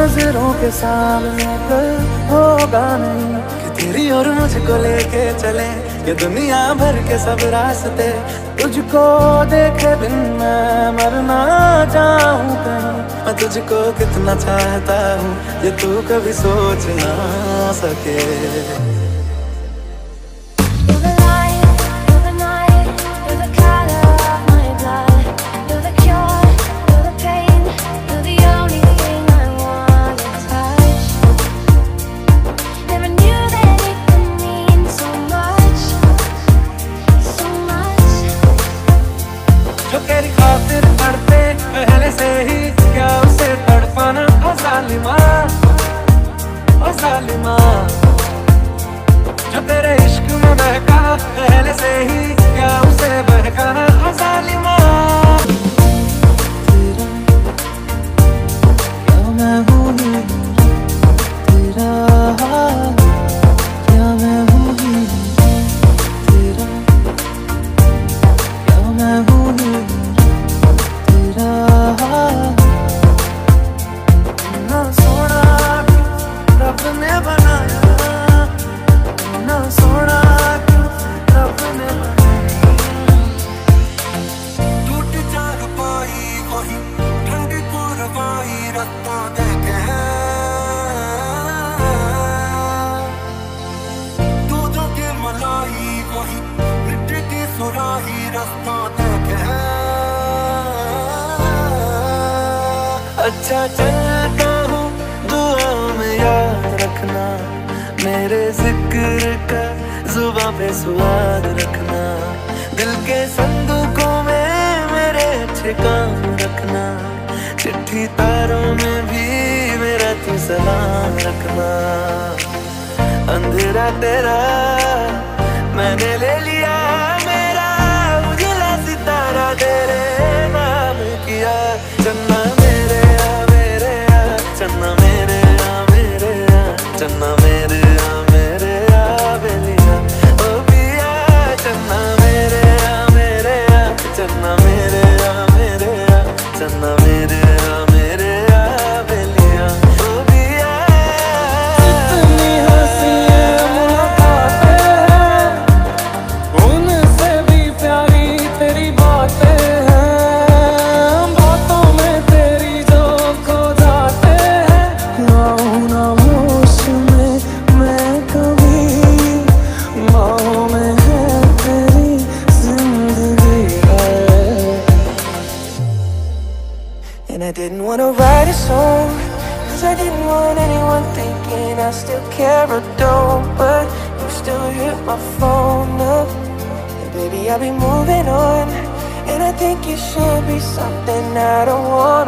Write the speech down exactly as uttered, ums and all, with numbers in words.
नजरों के सामने कल होगा नहीं कि तेरी और मुझको लेके चले ये दुनिया भर के सब रास्ते। तुझको देखे बिन मैं मर ना जाऊं कहीं, मैं तुझको कितना चाहता हूँ ये तू कभी सोच ना सके। जो तेरी खातिर पढ़ते पहले से ही क्या उसे तड़पाना ओ जालिमा, ओ जालिमा। जो तेरे इश्क में बहका पहले से ही क्या उसे बहकाना ओ जालिमा। तेरा क्या मैं हूँ तेरा, क्या मैं हूँ तेरा, क्या मैं हूँ ना सोना रब ने बनाया, ना सोना रब ने बनाया। टूट जाग पाई वही ठंडी पुरवाई रत्ता देखे, दूधों की मलाई वही मिट्टी की सुराही रास्ता देखे। अच्छा चलता हूँ दुआओं में याद रखना, मेरे जिक्र का जुबां पे स्वाद रखना। दिल के संदूकों में मेरे अच्छे काम रखना, चिट्ठी तारों में भी मेरा तू सलाम रखना। अंधेरा तेरा मैंने ले लिया मेरा, उजला सितारा तेरे नाम किया। चन्ना चन्ना मेरे आ मेरे आ, चन्ना मेरे आ मेरे आ बेलिया ओ पिया। चन्ना मेरे आ मेरे आ, चन्ना मेरे आ मेरे आ, चन्ना मेरे आ मेरे आ बेलिया ओ पिया। इतनी हंसी मुलाकातें हैं, उनसे भी प्यारी तेरी बातें हैं, बातों में तेरी जो खो जाते And I didn't want to write a song, cause I didn't want anyone thinking I still care or don't. But you still hit my phone up, and baby I'll be moving on. And I think it should be something I don't want